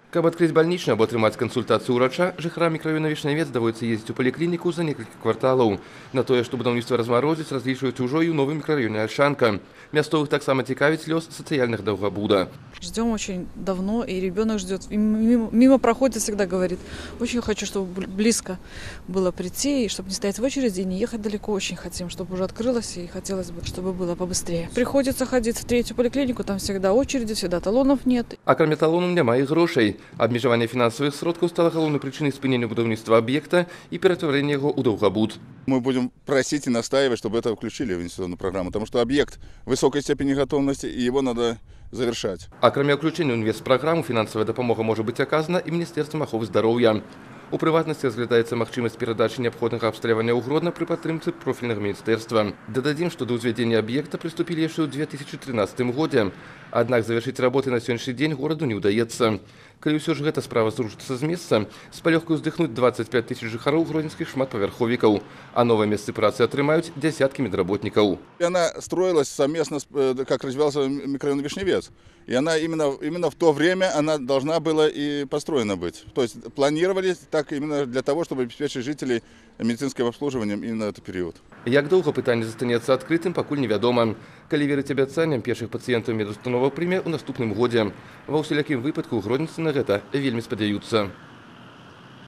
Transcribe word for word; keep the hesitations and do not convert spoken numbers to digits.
Каб адкрыць бальнічную або атрымаць кансультацыю ўрача, жыхарам мікрараёна Вішнявец даводзіцца ездзіць у паліклініку за некалькі кварталаў. На тое, што будаўніцтва размарозіць, разлічваюць ужо і ў новым мікрараёне Альшанка. Мясцовых таксама цікавіць лёс сацыяльных даўгабуда. Ждем очень давно, и ребенок ждет. И мимо, мимо проходит, всегда говорит: очень хочу, чтобы близко было прийти, и чтобы не стоять в очереди и не ехать далеко. Очень хотим, чтобы уже открылось, и хотелось бы, чтобы было побыстрее. Приходится ходить в третью поликлинику, там всегда очереди, всегда талонов нет. А кроме талонов немає грошей. Обмежевание финансовых сродков стало головной причиной спынения будаўніцтва объекта и перетворения его у даўгабуд. Мы будем просить и настаивать, чтобы это включили в инвестиционную программу, потому что объект высокой степени готовности, и его надо завершать. А кроме включения в инвестпрограмму, финансовая допомога может быть оказана и Министерством оховы здоровья. У прыватнасці разглядаецца магчымасць перадачы неабходнага абсталявання ў Гродна пры падтрымцы профільнага міністэрства. Дададзім, што да ўзвядзення аб'екта прыступілі яшчэ ў две тысячи тринадцатым годзе. Аднак завершыць работы на сённяшні дзень гораду не ўдаецца. Калі ўсё ж гэта справа зрушыцца з месца, з палёгкай уздыхнуць двадцать пять тысяч жыхароў гродзенскіх шматпавярховікаў, а новыя месцы працы атрымаюць дзясяткі медработникаў. Она строилась совместно, как развивался микрорайон Вишневец. И она именно, именно в то время она должна была и построена быть. То есть планировали так именно для того, чтобы обеспечить жителей медицинским обслуживанием и на этот период. Як доўга пытанне застанецца адкрытым, пакуль невядома. Калі верыць абяцанням, першых пацыентаў медустанова прыме ў наступным годзе. Ва ўсялякім выпадку гродзенцы на гэта вельмі спадзяюцца.